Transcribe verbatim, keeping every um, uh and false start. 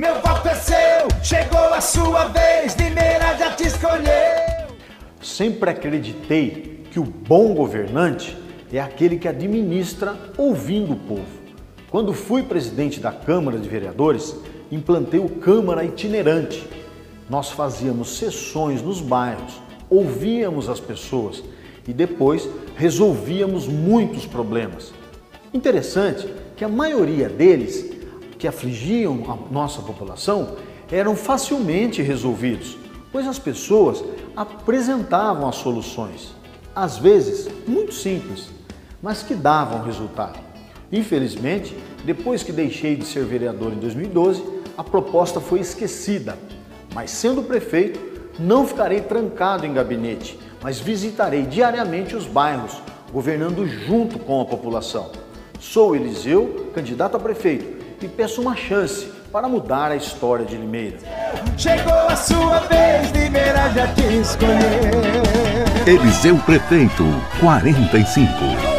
Meu voto é seu, chegou a sua vez, Limeira já te escolheu. Sempre acreditei que o bom governante é aquele que administra ouvindo o povo. Quando fui presidente da Câmara de Vereadores, implantei o Câmara Itinerante. Nós fazíamos sessões nos bairros, ouvíamos as pessoas e depois resolvíamos muitos problemas. Interessante que a maioria deles, que afligiam a nossa população, eram facilmente resolvidos, pois as pessoas apresentavam as soluções, às vezes muito simples, mas que davam resultado. Infelizmente, depois que deixei de ser vereador em dois mil e doze, a proposta foi esquecida. Mas sendo prefeito, não ficarei trancado em gabinete, mas visitarei diariamente os bairros, governando junto com a população. Sou Eliseu, candidato a prefeito, e peço uma chance para mudar a história de Limeira. Chegou a sua vez, Limeira já te escolheu. Eliseu Prefeito, quarenta e cinco.